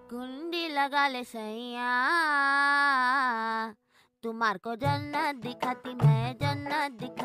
कुंडी लगा ले सैया, तुम्हार को जन्नत दिखाती मैं जन्नत दिखा